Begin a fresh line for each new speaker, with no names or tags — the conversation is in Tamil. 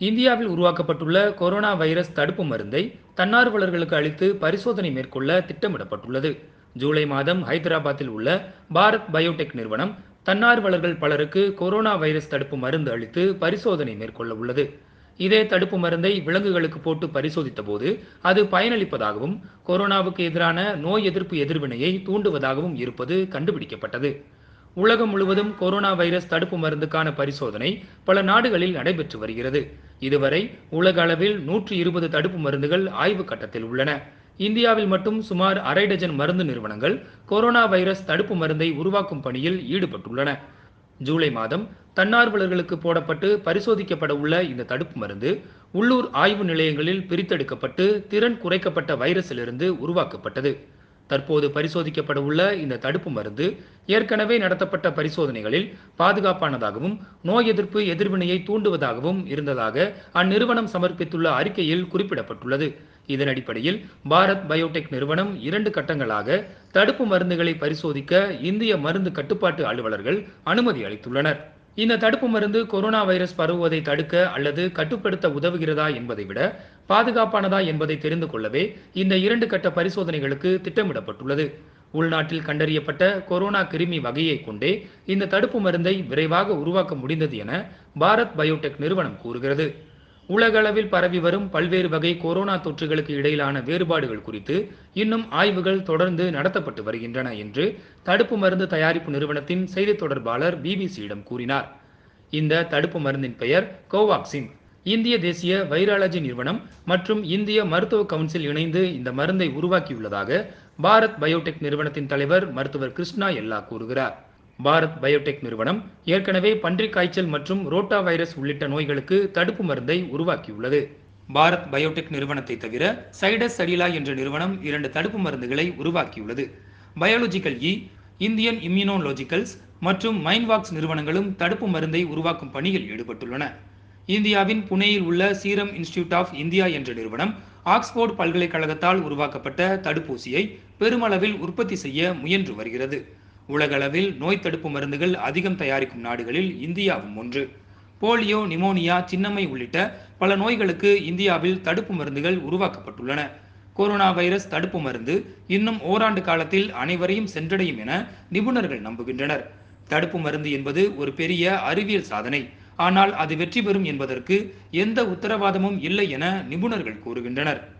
இந்தியாவில் உருவாக்கப்பட்டுள்ள கொரோனா வைரஸ் தடுப்பு மருந்தை தன்னார்வலர்களுக்கு அளித்து பரிசோதனை மேற்கொள்ள திட்டமிடப்பட்டுள்ளது. ஜூலை மாதம் ஹைதராபாத்தில் உள்ள பாரத் பயோடெக் நிறுவனம் தன்னார்வலர்கள் பலருக்கு கொரோனா வைரஸ் தடுப்பு மருந்து அளித்து பரிசோதனை மேற்கொள்ள உள்ளது. இதே தடுப்பு மருந்தை விலங்குகளுக்கு போட்டு பரிசோதித்த போது அது பயனளிப்பதாகவும் கொரோனாவுக்கு எதிரான நோய் எதிர்ப்பு எதிர்வினையை தூண்டுவதாகவும் இருப்பது கண்டுபிடிக்கப்பட்டது. உலகம் முழுவதும் கொரோனா வைரஸ் தடுப்பு மருந்துக்கான பரிசோதனை பல நாடுகளில் நடைபெற்று வருகிறது. இதுவரை உலக அளவில் 120 தடுப்பு மருந்துகள் ஆய்வு கட்டத்தில் உள்ளன. இந்தியாவில் மட்டும் சுமார் அரை டஜன் மருந்து நிறுவனங்கள் கொரோனா வைரஸ் தடுப்பு மருந்தை உருவாக்கும் பணியில் ஈடுபட்டுள்ளன. ஜூலை மாதம் தன்னார்வலர்களுக்கு போடப்பட்டு பரிசோதிக்கப்பட உள்ள இந்த தடுப்பு மருந்து உள்ளூர் ஆய்வு நிலையங்களில் பிரித்தெடுக்கப்பட்டு திறன் குறைக்கப்பட்ட வைரஸிலிருந்து உருவாக்கப்பட்டது. தற்போது பரிசோதிக்கப்பட உள்ள இந்த தடுப்பு மருந்து ஏற்கனவே நடத்தப்பட்ட பரிசோதனைகளில் பாதுகாப்பானதாகவும் நோய் எதிர்ப்பு எதிர்வினையை தூண்டுவதாகவும் இருந்ததாக அந்நிறுவனம் சமர்ப்பித்துள்ள அறிக்கையில் குறிப்பிடப்பட்டுள்ளது. இதன் அடிப்படையில் பாரத் பயோடெக் நிறுவனம் 2 கட்டங்களாக தடுப்பு மருந்துகளை பரிசோதிக்க இந்திய மருந்து கட்டுப்பாட்டு அலுவலர்கள் அனுமதி அளித்துள்ளனர். இந்த தடுப்பு மருந்து கொரோனா வைரஸ் பரவுவதை தடுக்க அல்லது கட்டுப்படுத்த உதவுகிறதா என்பதை விட பாதுகாப்பானதா என்பதை தெரிந்து கொள்ளவே இந்த 2 கட்ட பரிசோதனைகளுக்கு திட்டமிடப்பட்டுள்ளது. உள்நாட்டில் கண்டறியப்பட்ட கொரோனா கிருமி வகையை கொண்டே இந்த தடுப்பு மருந்தை விரைவாக உருவாக்க முடிந்தது என பாரத் பயோடெக் நிறுவனம் கூறுகிறது. உலக அளவில் பரவி வரும் பல்வேறு வகை கொரோனா தொற்றுகளுக்கு இடையிலான வேறுபாடுகள் குறித்து இன்னும் ஆய்வுகள் தொடர்ந்து நடத்தப்பட்டு வருகின்றன என்று தடுப்பு மருந்து தயாரிப்பு நிறுவனத்தின் செய்தி தொடர்பாளர் பிபிசியிடம் கூறினார். இந்த தடுப்பு மருந்தின் பெயர் கோவாக்சின். இந்திய தேசிய வைராலஜி நிறுவனம் மற்றும் இந்திய மருத்துவ கவுன்சில் இணைந்து இந்த மருந்தை உருவாக்கியுள்ளதாக பாரத் பயோடெக் நிறுவனத்தின் தலைவர் மருத்துவர் கிருஷ்ணா எல்லா கூறுகிறார். பாரத் பயோடெக் நிறுவனம் ஏற்கனவே பன்றிக் காய்ச்சல் மற்றும் ரோட்டா வைரஸ் உள்ளிட்ட நோய்களுக்கு தடுப்பு மருந்தை உருவாக்கியுள்ளது. பாரத் பயோடெக் நிறுவனத்தை தவிர சைடஸ் சடிலா என்ற நிறுவனம் 2 தடுப்பு மருந்துகளை உருவாக்கியுள்ளது. பயாலஜிக்கல் இந்தியன் இம்யூனோலாஜிக்கல்ஸ் மற்றும் மைன்வாக்ஸ் நிறுவனங்களும் தடுப்பு மருந்தை உருவாக்கும் பணியில் ஈடுபட்டுள்ளன. இந்தியாவின் புனேயில் உள்ள சீரம் இன்ஸ்டிடியூட் ஆஃப் இந்தியா என்ற நிறுவனம் ஆக்ஸ்போர்ட் பல்கலைக்கழகத்தால் உருவாக்கப்பட்ட தடுப்பூசியை பெருமளவில் உற்பத்தி செய்ய முயன்று வருகிறது. உலகளவில் நோய் தடுப்பு மருந்துகள் அதிகம் தயாரிக்கும் நாடுகளில் இந்தியாவும் ஒன்று. போலியோ, நிமோனியா, சின்னம்மை உள்ளிட்ட பல நோய்களுக்கு இந்தியாவில் தடுப்பு மருந்துகள் உருவாக்கப்பட்டுள்ளன. கொரோனா வைரஸ் தடுப்பு மருந்து இன்னும் ஓராண்டு காலத்தில் அனைவரையும் சென்றடையும் என நிபுணர்கள் நம்புகின்றனர். தடுப்பு மருந்து என்பது ஒரு பெரிய அறிவியல் சாதனை. ஆனால் அது வெற்றி பெறும் என்பதற்கு எந்த உத்தரவாதமும் இல்லை என நிபுணர்கள் கூறுகின்றனர்.